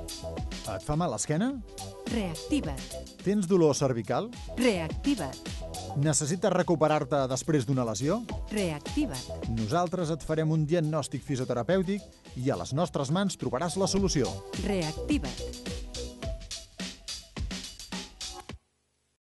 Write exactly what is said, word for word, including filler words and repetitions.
Et fa mal l'esquena? Reactiva't. Tens dolor cervical? Reactiva't. Necessites recuperar-te després d'una lesió? Reactiva't. Nosaltres et farem un diagnòstic fisioterapèutic i a les nostres mans trobaràs la solució. Reactiva't.